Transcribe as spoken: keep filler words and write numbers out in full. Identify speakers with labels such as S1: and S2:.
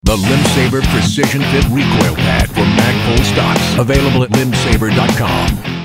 S1: The LimbSaver Precision Fit Recoil Pad for Magpul stocks. Available at limb saver dot com.